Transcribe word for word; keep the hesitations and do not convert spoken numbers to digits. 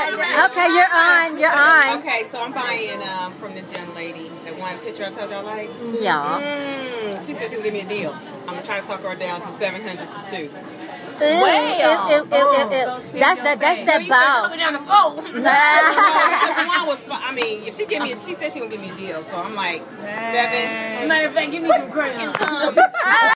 Okay, you're on. You're on. Okay, so I'm buying um, from this young lady. That one picture I told y'all like. Yeah. Mm, she said she would give me a deal. I'm gonna try to talk her down to seven hundred for two. Well, ew, ew, ew, ew, ew. That's that. That's that bow. Down the phone. No, one was. I mean, if she give me, she said she would give me a deal. So I'm like seven. Matter of fact, give me some credit.